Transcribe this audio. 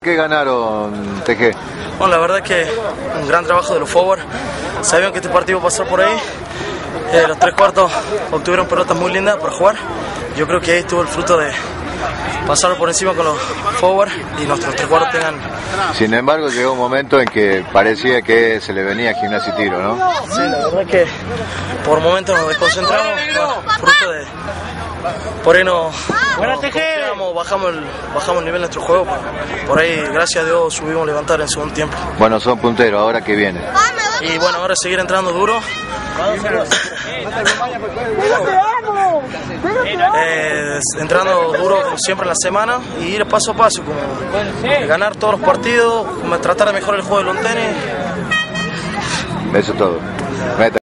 qué ganaron, TG? Bueno, la verdad que un gran trabajo de los forward. Sabían que este partido iba a pasar por ahí. Los tres cuartos obtuvieron pelotas muy lindas para jugar. Yo creo que ahí estuvo el fruto de pasar por encima con los forward y nuestros tres cuartos tengan... Sin embargo, llegó un momento en que parecía que se le venía Gimnasia y Tiro, ¿no? Sí, la verdad que por momentos nos desconcentramos, fruto de... Por ahí nos bajamos el nivel de nuestro juego. Por ahí, gracias a Dios, subimos a levantar en segundo tiempo. Bueno, son punteros, ¿ahora qué viene? Y bueno, ahora seguir entrando duro. Entrando duro como siempre en la semana y ir paso a paso, como ganar todos los partidos, tratar de mejorar el juego de long tenis. Eso es todo.